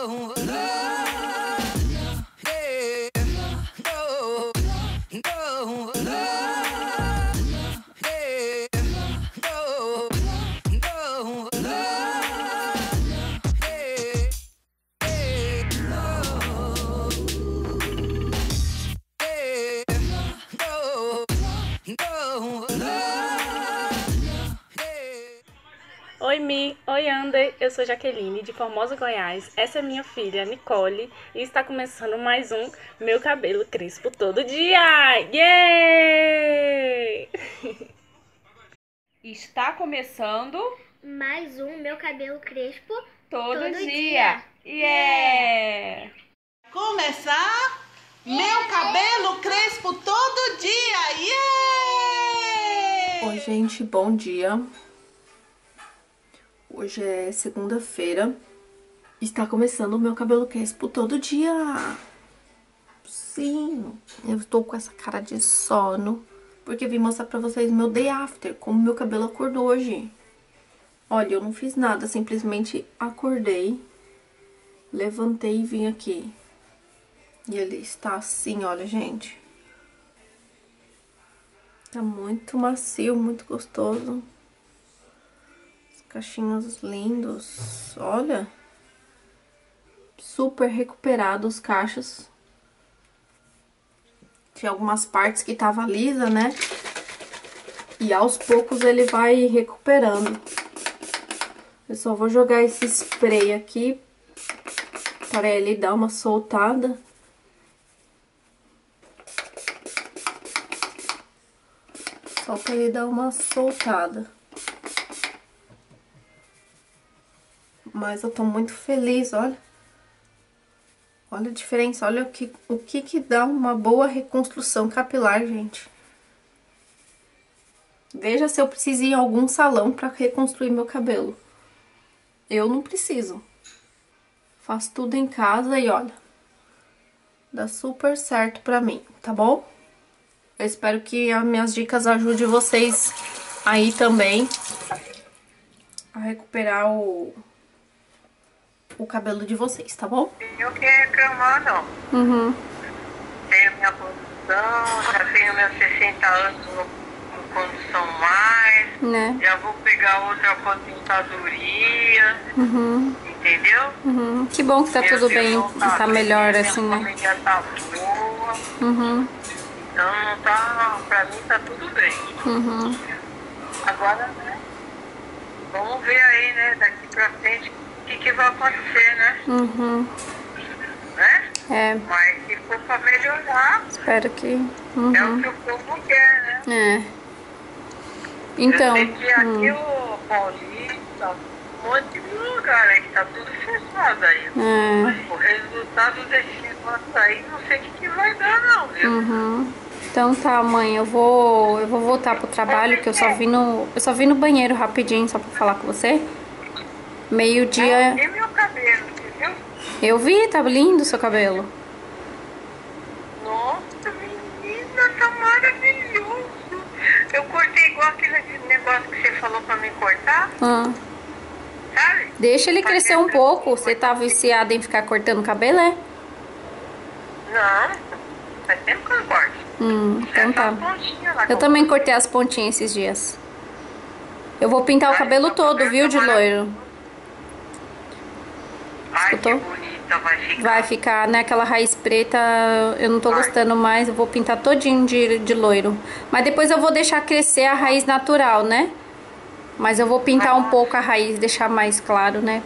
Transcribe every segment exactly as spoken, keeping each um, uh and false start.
Oi Mi, oi Ander, eu sou Jaqueline de Formosa, Goiás. Essa é minha filha Nicole e está começando mais um Meu Cabelo Crespo Todo Dia. Yay! Está começando mais um Meu Cabelo Crespo Todo, todo Dia. dia. Yeah! Começar Meu Cabelo Crespo Todo Dia. Yeah! Oi, gente, bom dia. Hoje é segunda-feira. Está começando o Meu Cabelo Crespo Todo Dia. Sim, eu estou com essa cara de sono porque vim mostrar pra vocês meu day after, como meu cabelo acordou hoje. Olha, eu não fiz nada, simplesmente acordei, levantei e vim aqui. E ele está assim, olha, gente. Tá muito macio, muito gostoso. Os cachinhos lindos, olha. Super recuperado os cachos. Tinha algumas partes que tava lisa, né? E aos poucos ele vai recuperando. Eu só vou jogar esse spray aqui para ele dar uma soltada. Só para ele dar uma soltada. Mas eu tô muito feliz, olha. Olha a diferença, olha o que, o que que dá uma boa reconstrução capilar, gente. Veja se eu preciso ir em algum salão para reconstruir meu cabelo. Eu não preciso. Faço tudo em casa e olha, dá super certo pra mim, tá bom? Eu espero que as minhas dicas ajudem vocês aí também a recuperar o... o cabelo de vocês, tá bom? Eu que reclamar, não. Uhum. Tenho minha condição, já tenho meus sessenta anos com condição mais, Né? já vou pegar outra aposentadoria, Uhum. entendeu? Uhum. Que bom que tá Meu tudo Deus, bem, não tá melhor minha assim, né? família tá boa, Uhum. então não tá, pra mim tá tudo bem. Uhum. Agora, né, vamos ver aí, né, daqui pra frente o que que vai acontecer, né? Uhum. Né? É, Mas se for pra melhorar, espero que... é o Uhum. que o povo quer, né? É. Então, Eu sei que aqui hum, o Paulista, um monte de lugar aí que tá tudo fechado aí. é, O resultado desse negócio aí, não sei o que, que vai dar não, viu? uhum. Então tá, mãe, eu vou, eu vou voltar pro trabalho, que eu só vim no, eu só vim no banheiro rapidinho, só pra falar com você. Meio-dia, E meu cabelo, você viu? eu vi, tá lindo o seu cabelo. Nossa, menina, tá maravilhoso. Eu cortei igual aquele negócio que você falou pra me cortar, Ah, sabe? deixa ele crescer um pouco, você tá viciada em ficar cortando cabelo, é? Não, faz tempo que eu não corto. Hum, então É só tá. a pontinha lá que Eu também cortei as pontinhas esses dias. Eu vou pintar o cabelo todo, viu, de loiro. Ai, que Escutou? bonita vai ficar. Vai ficar, né, aquela raiz preta, eu não tô Vai. gostando mais, eu vou pintar todinho de, de loiro. Mas depois eu vou deixar crescer a raiz natural, né? Mas eu vou pintar um pouco a raiz, deixar mais claro, né?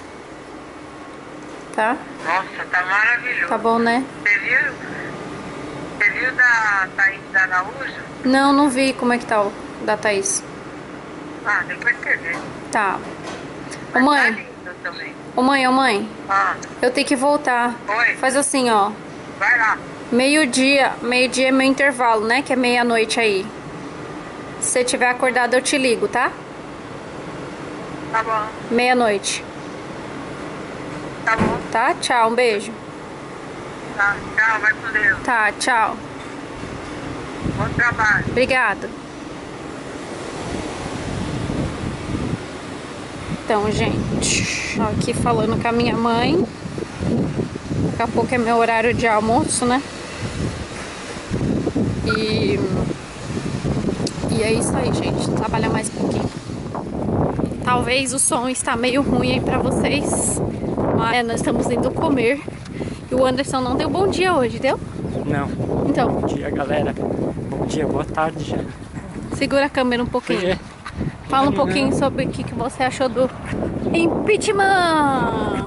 Tá? Nossa, tá maravilhoso. Tá bom, né? Você viu? Você viu da Thaís da Araújo? Não, não vi como é que tá o da Thaís. Ah, depois você vê. Tá. Ô Mas tá mãe, lindo também. ô mãe, ô mãe, Ah, eu tenho que voltar. oi, Faz assim, ó. vai lá. Meio-dia, meio-dia é meu intervalo, né? Que é meia-noite aí. Se você tiver acordado, eu te ligo, tá? Tá bom, Meia-noite. tá bom. Tá? Tchau, um beijo. Tá, tchau, vai com Deus. Tá, tchau. Bom trabalho. Obrigada. Então, gente, aqui falando com a minha mãe. Daqui a pouco é meu horário de almoço, né? E, e é isso aí, gente. Trabalhar mais um pouquinho. Talvez o som está meio ruim aí pra vocês, mas nós estamos indo comer. E o Anderson não deu bom dia hoje, deu? Não. Então. Bom dia, galera. Bom dia, boa tarde já. Segura a câmera um pouquinho. Porque... Fala um pouquinho sobre o que, que você achou do impeachment.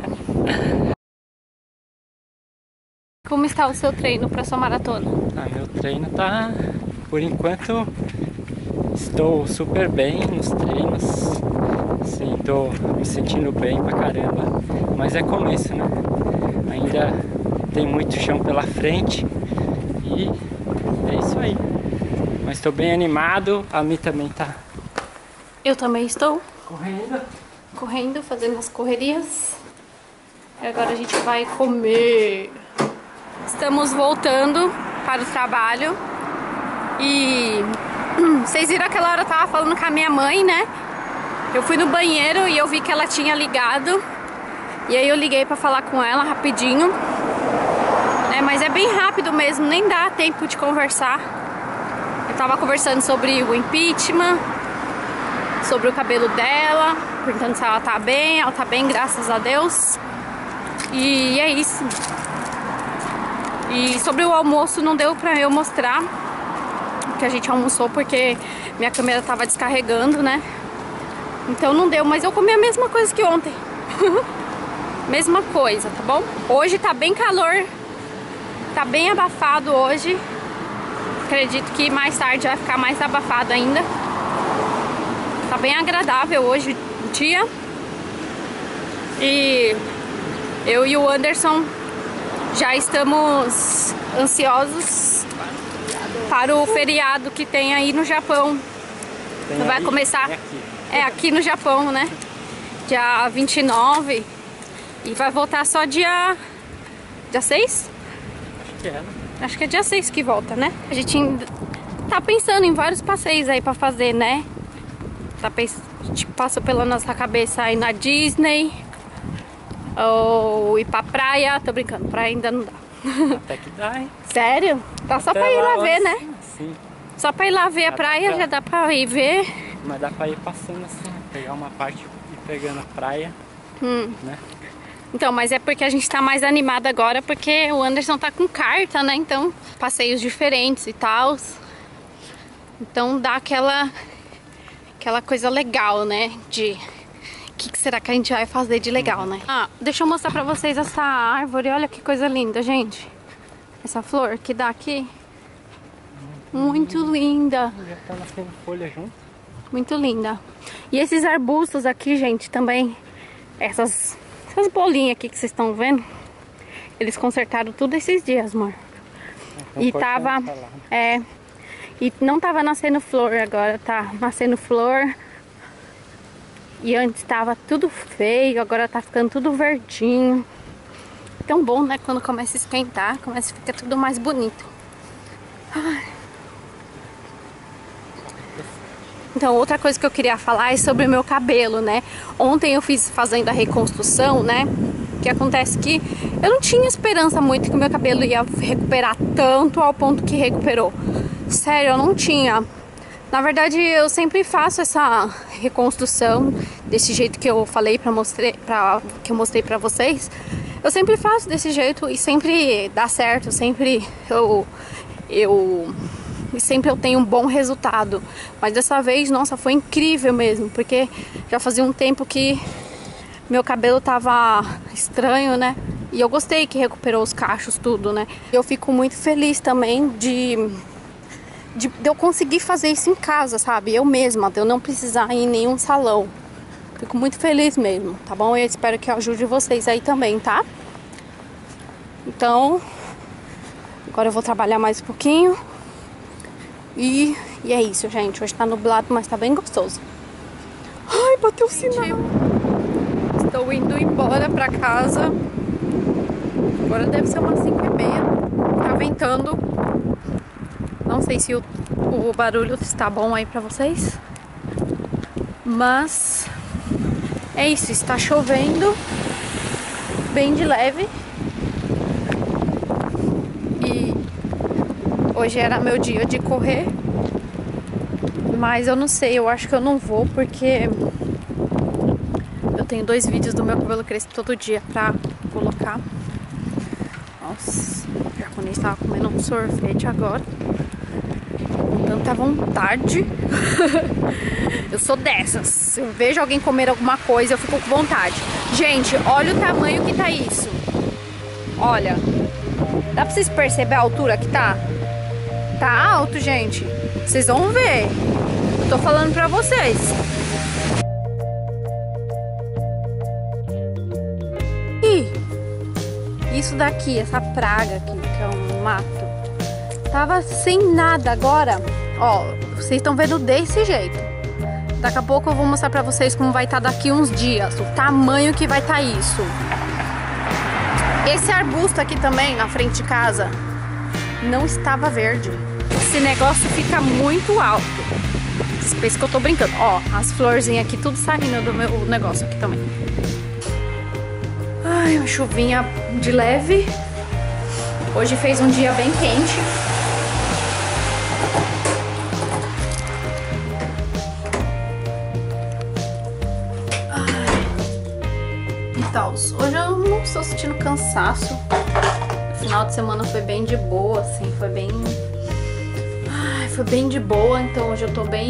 Como está o seu treino para sua maratona? Ah, meu treino tá... Por enquanto, estou super bem nos treinos. Sim, tô me sentindo bem pra caramba. Mas é começo, né? Ainda tem muito chão pela frente. E é isso aí. Mas estou bem animado. A Mi também tá... Eu também estou. Correndo. Correndo, fazendo as correrias. E agora a gente vai comer. Estamos voltando para o trabalho. E vocês viram aquela hora eu tava falando com a minha mãe, né? Eu fui no banheiro e eu vi que ela tinha ligado. E aí eu liguei pra falar com ela rapidinho. É, mas é bem rápido mesmo, nem dá tempo de conversar. Eu tava conversando sobre o impeachment, sobre o cabelo dela, perguntando se ela tá bem. Ela tá bem, graças a Deus. E é isso. E sobre o almoço não deu pra eu mostrar que a gente almoçou porque minha câmera tava descarregando, né? Então não deu, mas eu comi a mesma coisa que ontem. Mesma coisa, tá bom? Hoje tá bem calor, tá bem abafado hoje. Acredito que mais tarde vai ficar mais abafado ainda. Tá bem agradável hoje o dia. E eu e o Anderson já estamos ansiosos para o feriado que tem aí no Japão. Tem Vai aí, começar tem aqui. É aqui no Japão, né? Dia vinte e nove. E vai voltar só dia dia seis? Acho que é, né? Acho que é dia seis que volta, né? A gente ainda tá pensando em vários passeios aí pra fazer, né? Tá pens... tipo, passou pela nossa cabeça ir na Disney ou ir pra praia. Tô brincando, praia ainda não dá. Até que dá, hein? Sério? Tá só Até pra ir lá lá, ver, né? Sim. Só pra ir lá ver a Dá praia, pra- já dá pra ir ver. Mas dá pra ir passando assim, pegar uma parte e pegando a praia, Hum. né? Então, mas é porque a gente tá mais animada agora, porque o Anderson tá com carta, né? Então, passeios diferentes e tal. Então dá aquela aquela coisa legal, né? De o que, que será que a gente vai fazer de legal, né? Ah, deixa eu mostrar pra vocês essa árvore. Olha que coisa linda, gente. Essa flor que dá aqui. Muito linda. Já tá nascendo folha junto. Muito linda. E esses arbustos aqui, gente, também. Essas, essas bolinhas aqui que vocês estão vendo. Eles consertaram tudo esses dias, amor. Então, E tava... É... E não tava nascendo flor, agora tá nascendo flor. E antes tava tudo feio, agora tá ficando tudo verdinho. Tão bom, né? Quando começa a esquentar, começa a ficar tudo mais bonito. Ai. Então, outra coisa que eu queria falar é sobre o meu cabelo, né? Ontem eu fiz fazendo a reconstrução, né? O que acontece que eu não tinha esperança muito que o meu cabelo ia recuperar tanto ao ponto que recuperou. Sério, eu não tinha. Na verdade, eu sempre faço essa reconstrução desse jeito que eu falei pra mostrar, pra, que eu mostrei pra vocês. Eu sempre faço desse jeito e sempre dá certo, sempre eu eu e sempre eu tenho um bom resultado. Mas dessa vez, nossa, foi incrível mesmo, porque já fazia um tempo que meu cabelo tava estranho, né? E eu gostei que recuperou os cachos, tudo, né? Eu fico muito feliz também de, de, de eu conseguir fazer isso em casa, sabe? Eu mesma, de eu não precisar ir em nenhum salão. Fico muito feliz mesmo, tá bom? Eu espero que eu ajude vocês aí também, tá? Então, agora eu vou trabalhar mais um pouquinho. E, e é isso, gente. Hoje tá nublado, mas tá bem gostoso. Ai, bateu o sinal. Estou indo embora pra casa. Agora deve ser umas cinco e meia. Tá ventando. Não sei se o, o barulho está bom aí pra vocês. Mas é isso. Está chovendo. Bem de leve. Hoje era meu dia de correr, mas eu não sei, eu acho que eu não vou porque eu tenho dois vídeos do meu cabelo crespo todo dia pra colocar. Nossa, o japonês tava comendo um sorvete agora, com tanta vontade. Eu sou dessas, se eu vejo alguém comer alguma coisa, eu fico com vontade. Gente, olha o tamanho que tá isso. Olha, dá pra vocês perceber a altura que tá? Tá alto, gente. Vocês vão ver. Eu tô falando pra vocês. E isso daqui, essa praga aqui, que é um mato, tava sem nada agora. Ó, vocês estão vendo desse jeito. Daqui a pouco eu vou mostrar pra vocês como vai estar daqui uns dias. O tamanho que vai estar isso. Esse arbusto aqui também, na frente de casa, não estava verde. Esse negócio fica muito alto. Vocês pensam que eu tô brincando. Ó, as florzinhas aqui, tudo saindo do meu negócio aqui também. Ai, uma chuvinha de leve. Hoje fez um dia bem quente. Então, hoje eu não estou sentindo cansaço. O final de semana foi bem de boa, assim, foi bem... Ai, foi bem de boa, então hoje eu tô bem...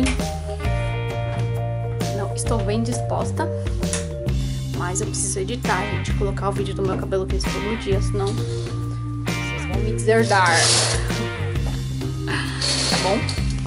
Não, estou bem disposta. Mas eu preciso editar, gente, colocar o vídeo do meu cabelo crespo todo dia, senão vocês vão me deserdar. Tá bom?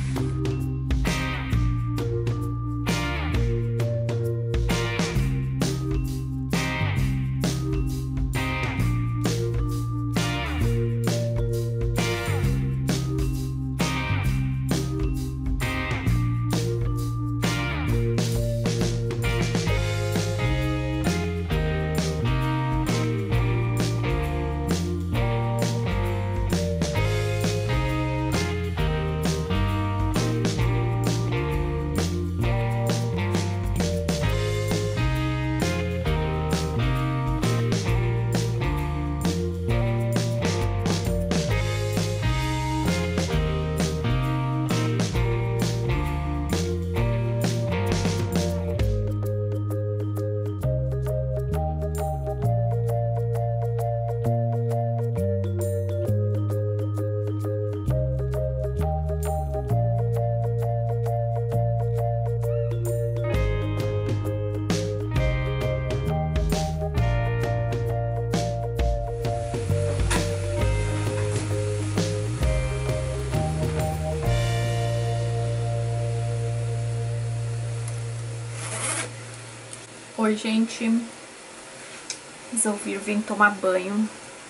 Oi, gente. Resolvi vir tomar banho.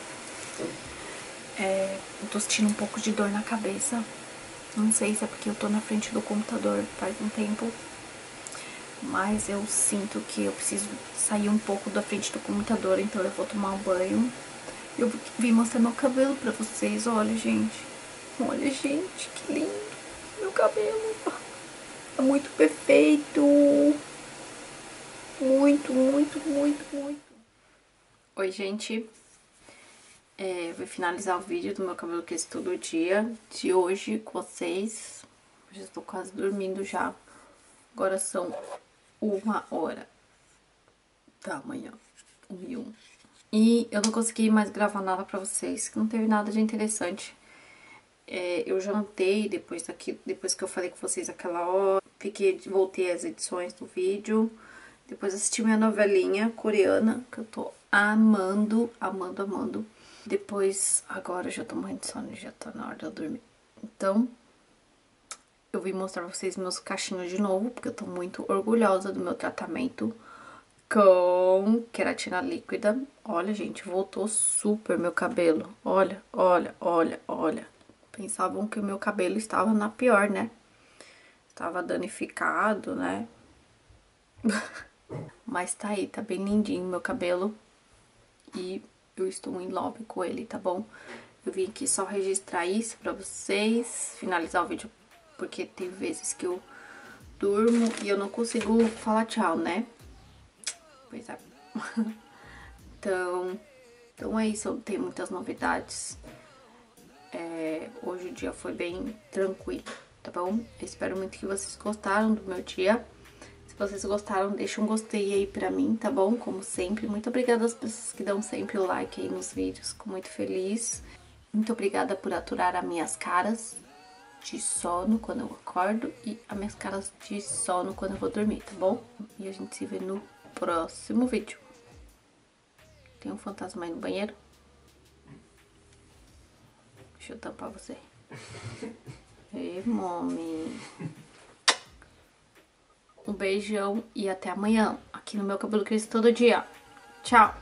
É, eu tô sentindo um pouco de dor na cabeça. Não sei se é porque eu tô na frente do computador faz um tempo, mas eu sinto que eu preciso sair um pouco da frente do computador, então eu vou tomar um banho. Eu vim mostrar meu cabelo pra vocês. Olha, gente. Olha, gente, que lindo. Meu cabelo. É muito perfeito. Muito, muito, muito, muito. Oi, gente. É, vou finalizar o vídeo do meu cabelo crespo todo dia de hoje com vocês. Já estou quase dormindo já. Agora são uma hora da manhã. Um e um. E eu não consegui mais gravar nada pra vocês, que não teve nada de interessante. É, eu jantei depois, daqui, depois que eu falei com vocês aquela hora. Fiquei, voltei às edições do vídeo. Depois assisti minha novelinha coreana, que eu tô amando, amando, amando. Depois, agora eu já tô morrendo de sono, já tá na hora de eu dormir. Então, eu vim mostrar pra vocês meus cachinhos de novo, porque eu tô muito orgulhosa do meu tratamento com queratina líquida. Olha, gente, voltou super meu cabelo. Olha, olha, olha, olha. Pensavam que o meu cabelo estava na pior, né? Estava danificado, né? Mas tá aí, tá bem lindinho meu cabelo. E eu estou em love com ele, tá bom? Eu vim aqui só registrar isso pra vocês, finalizar o vídeo, porque tem vezes que eu durmo e eu não consigo falar tchau, né? Pois é. Então, então é isso, eu tenho muitas novidades. É, hoje o dia foi bem tranquilo, tá bom? Eu espero muito que vocês gostaram do meu dia. Se vocês gostaram, deixa um gostei aí pra mim, tá bom? Como sempre. Muito obrigada às pessoas que dão sempre o like aí nos vídeos. Fico muito feliz. Muito obrigada por aturar as minhas caras de sono quando eu acordo e as minhas caras de sono quando eu vou dormir, tá bom? E a gente se vê no próximo vídeo. Tem um fantasma aí no banheiro? Deixa eu tampar você. Ei, mami. Um beijão e até amanhã. Aqui no Meu Cabelo Cresce Todo Dia. Tchau.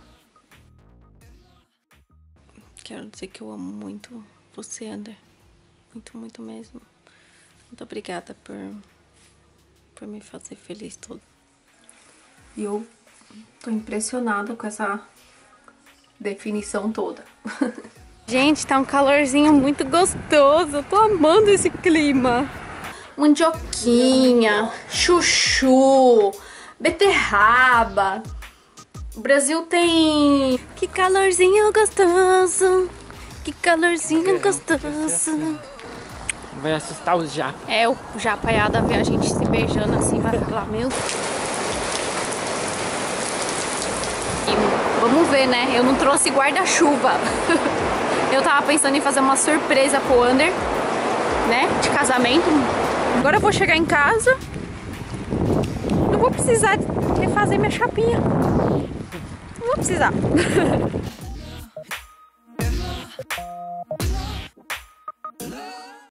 Quero dizer que eu amo muito você, Ander. Muito, muito mesmo. Muito obrigada por, por me fazer feliz todo. E eu tô impressionada com essa definição toda. Gente, tá um calorzinho muito gostoso. Eu tô amando esse clima. Mandioquinha, chuchu, beterraba. O Brasil tem... Que calorzinho gostoso. Que calorzinho gostoso. Vai assustar os japas. É, o japaiada vê a gente se beijando assim, vai falar, meu... E vamos ver, né? Eu não trouxe guarda-chuva. Eu tava pensando em fazer uma surpresa pro Ander, né? De casamento. Agora eu vou chegar em casa. Não vou precisar de refazer minha chapinha. Não vou precisar.